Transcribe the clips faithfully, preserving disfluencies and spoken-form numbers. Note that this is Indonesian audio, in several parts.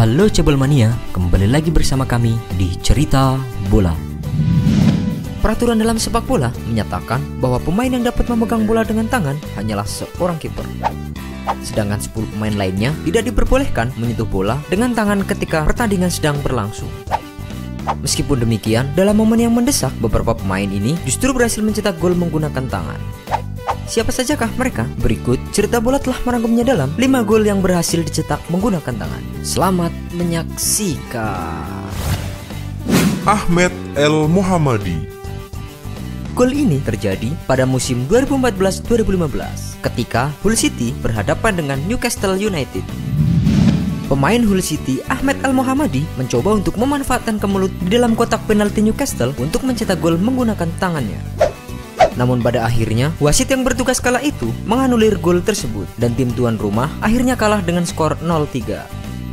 Halo Cebol Mania, kembali lagi bersama kami di Cerita Bola. Peraturan dalam sepak bola menyatakan bahwa pemain yang dapat memegang bola dengan tangan hanyalah seorang kiper. Sedangkan sepuluh pemain lainnya tidak diperbolehkan menyentuh bola dengan tangan ketika pertandingan sedang berlangsung. Meskipun demikian, dalam momen yang mendesak, beberapa pemain ini justru berhasil mencetak gol menggunakan tangan. Siapa sajakah mereka? Berikut Cerita Bola telah merangkumnya dalam lima gol yang berhasil dicetak menggunakan tangan. Selamat menyaksikan. Ahmed El Mohamady. Gol ini terjadi pada musim dua ribu empat belas dua ribu lima belas ketika Hull City berhadapan dengan Newcastle United. Pemain Hull City, Ahmed El Mohamady, mencoba untuk memanfaatkan kemelut di dalam kotak penalti Newcastle untuk mencetak gol menggunakan tangannya. Namun pada akhirnya, wasit yang bertugas kala itu menganulir gol tersebut dan tim tuan rumah akhirnya kalah dengan skor nol tiga.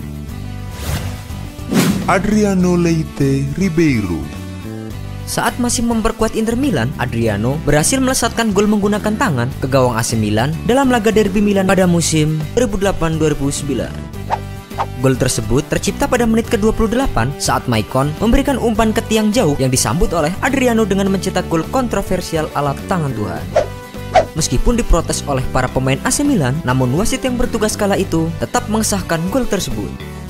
Adriano Leite Ribeiro. Saat masih memperkuat Inter Milan, Adriano berhasil melesatkan gol menggunakan tangan ke gawang A C Milan dalam laga derby Milan pada musim dua ribu delapan dua ribu sembilan. Gol tersebut tercipta pada menit ke dua puluh delapan saat Maicon memberikan umpan ke tiang jauh yang disambut oleh Adriano dengan mencetak gol kontroversial ala tangan Tuhan. Meskipun diprotes oleh para pemain A C Milan, namun wasit yang bertugas kala itu tetap mengesahkan gol tersebut.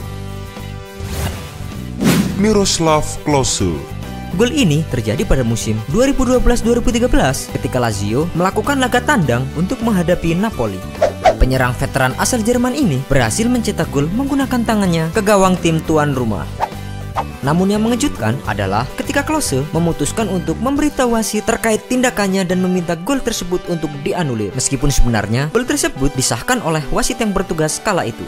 Miroslav Klose. Gol ini terjadi pada musim dua ribu dua belas dua ribu tiga belas ketika Lazio melakukan laga tandang untuk menghadapi Napoli. Penyerang veteran asal Jerman ini berhasil mencetak gol menggunakan tangannya ke gawang tim tuan rumah. Namun yang mengejutkan adalah ketika Klose memutuskan untuk memberitahu wasit terkait tindakannya dan meminta gol tersebut untuk dianulir. Meskipun sebenarnya gol tersebut disahkan oleh wasit yang bertugas kala itu.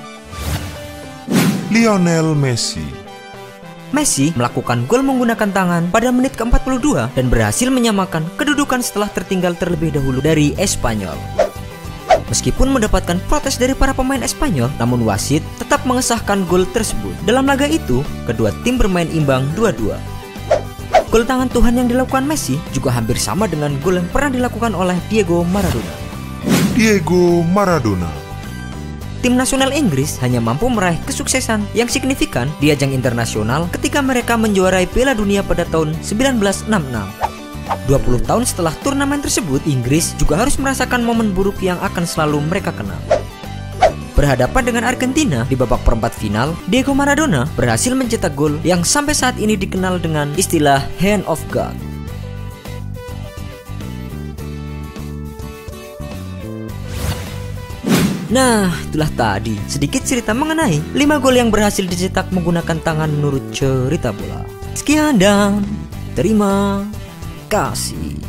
Lionel Messi. Messi melakukan gol menggunakan tangan pada menit ke empat puluh dua dan berhasil menyamakan kedudukan setelah tertinggal terlebih dahulu dari Espanyol. Meskipun mendapatkan protes dari para pemain Espanyol, namun wasit tetap mengesahkan gol tersebut. Dalam laga itu, kedua tim bermain imbang dua dua. Gol tangan Tuhan yang dilakukan Messi juga hampir sama dengan gol yang pernah dilakukan oleh Diego Maradona. Diego Maradona. Tim nasional Inggris hanya mampu meraih kesuksesan yang signifikan di ajang internasional ketika mereka menjuarai Piala Dunia pada tahun seribu sembilan ratus enam puluh enam. dua puluh tahun setelah turnamen tersebut, Inggris juga harus merasakan momen buruk yang akan selalu mereka kenal. Berhadapan dengan Argentina di babak perempat final, Diego Maradona berhasil mencetak gol yang sampai saat ini dikenal dengan istilah Hand of God. Nah, itulah tadi sedikit cerita mengenai lima gol yang berhasil dicetak menggunakan tangan menurut Cerita Bola. Sekian dan terima kasih.